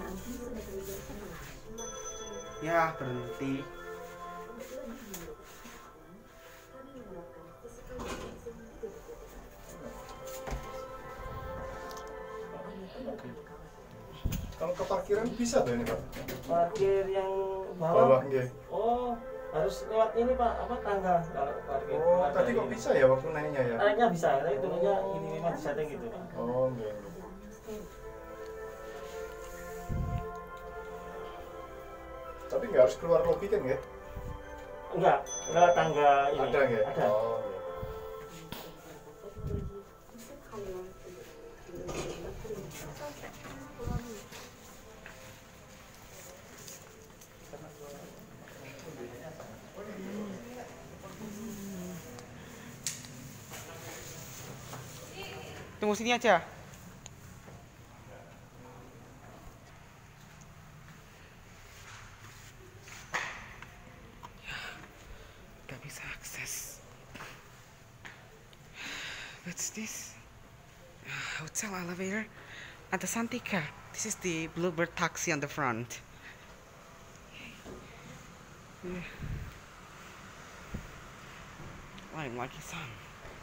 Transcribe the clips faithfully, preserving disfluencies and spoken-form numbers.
Ya, berhenti. Kalau ke parkiran bisa tuh ini Pak? Parkir yang bawah? Bawah, iya. Oh, harus lewat ini Pak, apa tangga kalau parkir. Oh, tadi kok bisa ya waktu naiknya ya? Naiknya bisa, tapi turunnya ini memang disetting gitu Pak. Oh, iya. Tapi nggak harus keluar lobi kan ya? Enggak, lewat tangga ini. Ada ya? Ada. Oh, iya. Tunggu sini aja. Gak bisa akses. What's this? Hotel elevator at the Santika. This is the Bluebird taxi on the front. Yeah. I'm like a song.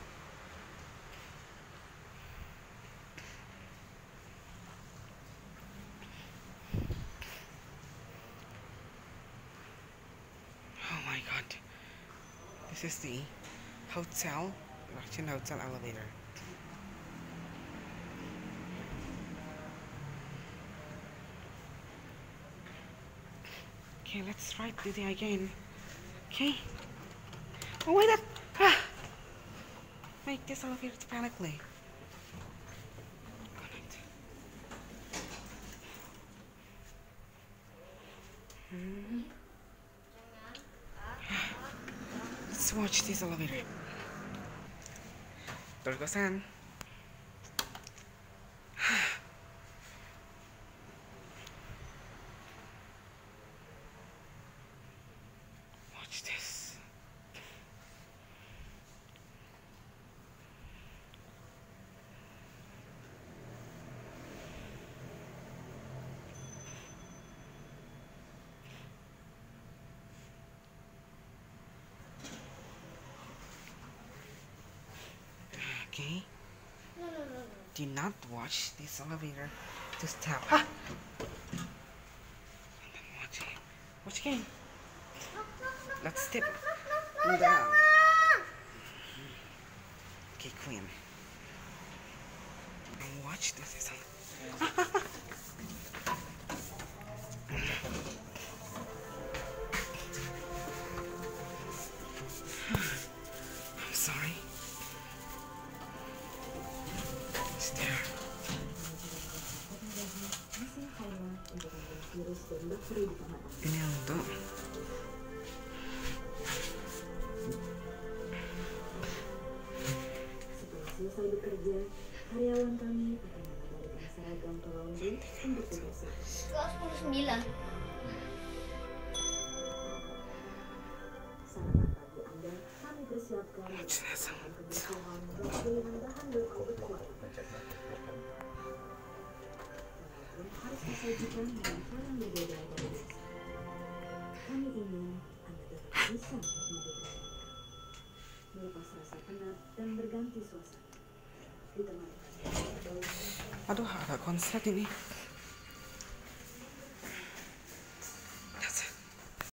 Oh my god. This is the hotel, Russian hotel elevator. Okay, let's try to do it again. Okay. Oh wait, that ah, make this elevator panically. Connect. Hmm. Let's watch this elevator. Terus-terusan. Watch this. Okay. Do not watch this elevator. Just tap. Ah! And then watch it. Watch again. Let's step down. Okay, Queen. And watch this. Is I'm sorry. It's there. Ini untuk selesai bekerja, karyawan kami akan mengembalikan seragam ke laundry untuk besok. dua puluh sembilan. Sarapan pagi Anda kami persiapkan dengan kebutuhan dan pilihan bahan baku berkualitas. Walaupun harus disajikan dengan cara yang berbeda dari biasa. Kami ingin Anda tetap bisa menikmati bersama. Melepas rasa penat dan berganti suasana. aduh, ada konslet ini.